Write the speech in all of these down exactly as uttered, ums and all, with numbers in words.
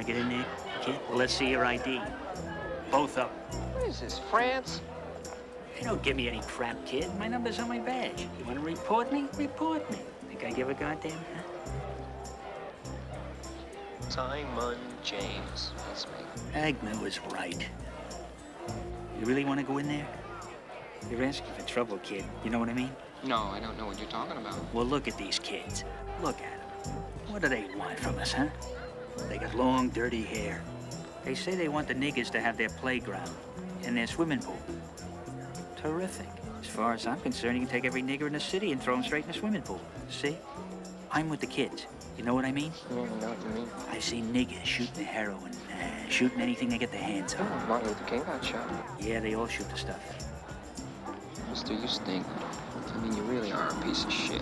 get in there, kid? Well, let's see your I D. Both of them. What is this, France? Hey, don't give me any crap, kid. My number's on my badge. You want to report me? Report me. Think I give a goddamn, huh? Simon James. That's me. Agnew was right. You really want to go in there? You're asking for trouble, kid. You know what I mean? No, I don't know what you're talking about. Well, look at these kids. Look at them. What do they want from us, huh? They got long, dirty hair. They say they want the niggers to have their playground and their swimming pool. Terrific. As far as I'm concerned, you can take every nigger in the city and throw them straight in the swimming pool. See? I'm with the kids. You know what I mean? Yeah, I know what you mean. I've seen niggers shooting the heroin, uh, shooting anything they get their hands on. Oh, Martin Luther King got shot. Yeah, they all shoot the stuff. Mister, you stink. I mean, you really are a piece of shit.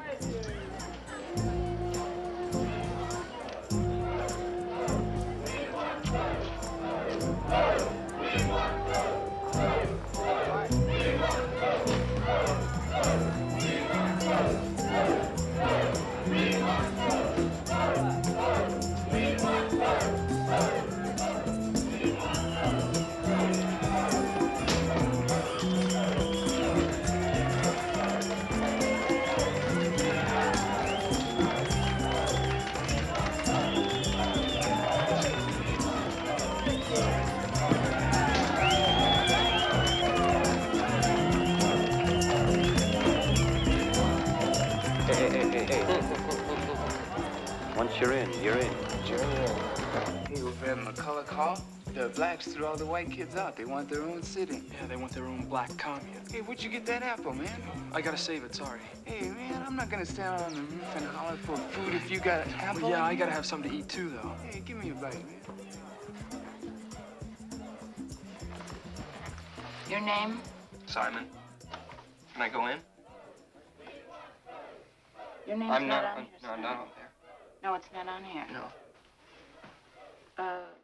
Once you're in, you're in. You're in. Hey, over at McCulloch Hall, the blacks threw all the white kids out. They want their own city. Yeah, they want their own black commune. Hey, where'd you get that apple, man? I gotta save it, sorry. Hey, man, I'm not gonna stand on the roof and holler for food if you got an apple. Well, yeah, I gotta have something to eat too, though. Hey, give me a bite, man. Your name? Simon. Can I go in? Your name's I'm not, not, on I'm, here. no, I'm not on there. No, it's not on here. No. Uh,